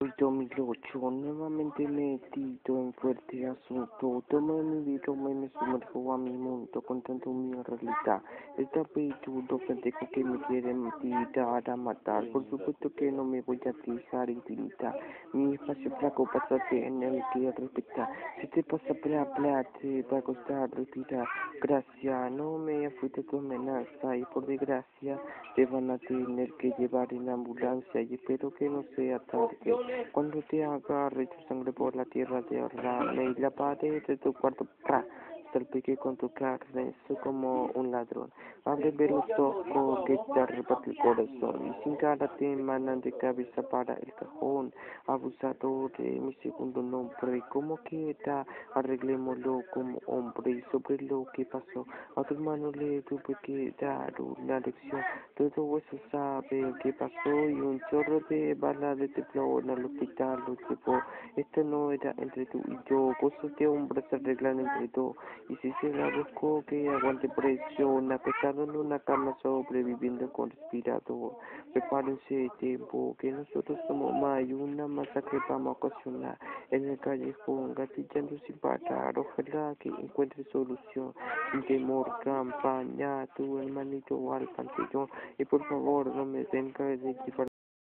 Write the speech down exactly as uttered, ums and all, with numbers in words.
dos mil ocho, nuevamente metido en fuerte asunto, tomo mi vida y me sumerjo a mi mundo contando mi realidad. Esta peitudo pendejo que me quieren tirar a matar, por supuesto que no me voy a dejar intimidar. Mi espacio flaco, pásate en el que respetar. Si te pasa bla bla, te va a costar respirar. Gracias, no me afecte tu amenaza y por desgracia te van a tener que llevar en ambulancia y espero que no sea tarde. Cuando te agarre tu sangre por la tierra derrame y la pared de tu cuarto ¡pra! Salpique con tu carne, soy como un ladrón. Abre los ojos que te arrebata el corazón y sin cara te emanan de cabeza para el cajón. Abusador de mi segundo nombre, como quiera, arreglémoslo como hombre y sobre lo que pasó. A tu hermano le tuve que dar una lección, todo eso sabe qué pasó y un chorro de balas de teflón al hospital lo llevó. Esto no era entre tú y yo, cosas de hombres se arreglan entre dos. Y si se la buscó que aguante presión, acostado en una cama sobreviviendo con respirador. Prepárense tiempo, que nosotros somos más y una masacre vamos a ocasionar en el callejón, gatillando sin parar. Ojalá que encuentre solución, sin temor, campaña, tu hermanito al panteón. Y por favor no me den de